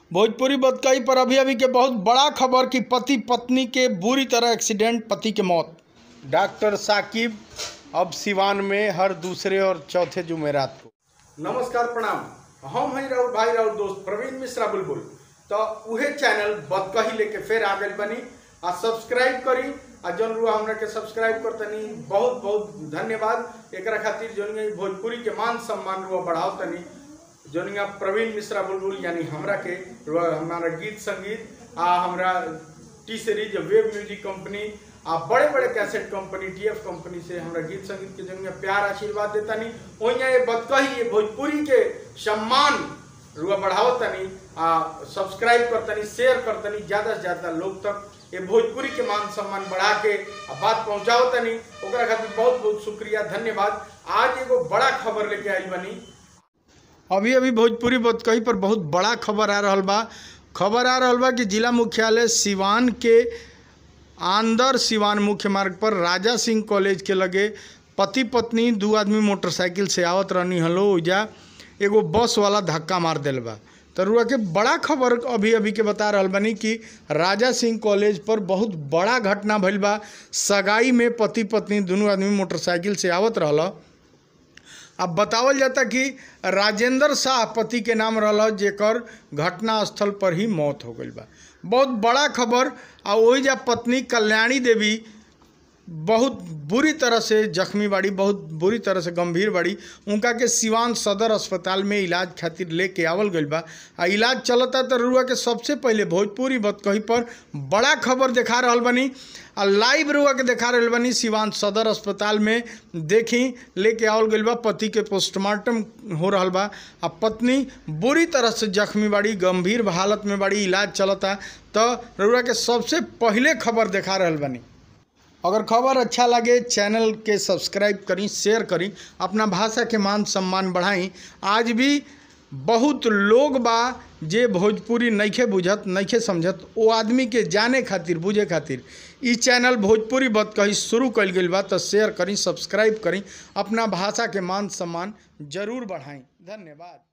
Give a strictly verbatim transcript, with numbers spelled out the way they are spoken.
भोजपुरी बतकही पर अभी अभी के बहुत बड़ा खबर कि पति पत्नी के बुरी तरह एक्सीडेंट, पति की मौत। डॉक्टर साकिब अब सिवान में हर दूसरे और चौथे जुमेरात को। नमस्कार, प्रणाम। हम हैं राउर भाई राउर दोस्त प्रवीण मिश्रा बुलबुल। तो उहे चैनल बतकही लेके फिर आ गए बनी आ सब्सक्राइब करी आ जौन रुआ हमरा के सब्सक्राइब करतनी बहुत बहुत धन्यवाद। एक खातिर जौन भोजपुरी के मान सम्मान रुआ बढ़ाओ तनी जौन प्रवीण मिश्रा बुलबुल यानी हमरा के हमारा गीत संगीत आ हमरा T Series web music company आ बड़े बड़े कैसेट कंपनी टीएफ कंपनी से हमरा गीत संगीत के जौन प्यार आशीर्वाद देता नहीं वही ये बतकही ये भोजपुरी के सम्मान रुआ बढ़ाओ तनी आ सब्सक्राइब करतनी शेयर करतनी ज़्यादा से ज़्यादा लोग तक ये भोजपुरी के मान सम्मान बढ़ा के आ बात पहुँचाओ तनी ओकरा खातिर बहुत बहुत शुक्रिया, धन्यवाद। आज एगो बड़ा खबर लेके आई बनी। अभी अभी भोजपुरी बतकही पर बहुत बड़ा खबर आ रहा बा खबर आ रहा बा कि जिला मुख्यालय सिवान के आंदर सिवान मुख्य मार्ग पर राजा सिंह कॉलेज के लगे पति पत्नी दो आदमी मोटरसाइकिल से आवत रहनी हलो उजा एगो बस वाला धक्का मार दिल बा। तो रुआ के बड़ा खबर अभी अभी के बता रहा बनी कि राजा सिंह कॉलेज पर बहुत बड़ा घटना भइल बा। सगाई में पति पत्नी दोनों आदमी मोटरसाइकिल से आवत रहल। अब बतावल जाता कि राजेंद्र शाह पति के नाम रहा जेकर घटना स्थल पर ही मौत हो गई बा। बहुत बड़ा खबर। आ वही जा पत्नी कल्याणी देवी बहुत बुरी तरह से जख्मी बाड़ी, बहुत बुरी तरह से गंभीर बाड़ी। उनका के सिवान सदर अस्पताल में इलाज खातिर लेके आवल गई बा। आ इलाज चलता तो रुआ के सबसे पहले भोजपुरी बतकही पर बड़ा खबर देखा रहल बनी आ लाइव रुआ के देखा रहल बनी। सिवान सदर अस्पताल में देखी लेके आवल गई बा, पति के पोस्टमार्टम हो रहा बा आ पत्नी बुरी तरह से जख्मी बाड़ी, गंभीर हालत में बाड़ी, इलाज चलता। तो रुआ के सबसे पहले खबर देखा रहल बनी। अगर खबर अच्छा लगे चैनल के सब्सक्राइब करी, शेयर करी, अपना भाषा के मान सम्मान बढ़ाई। आज भी बहुत लोग बा जे भोजपुरी नइखे बुझत, नइखे समझत, वो आदमी के जाने खातिर, बुझे खातिर ई चैनल भोजपुरी बतकही शुरू कल गई बा। तो शेयर करी, सब्सक्राइब करी, अपना भाषा के मान सम्मान जरूर बढ़ाई। धन्यवाद।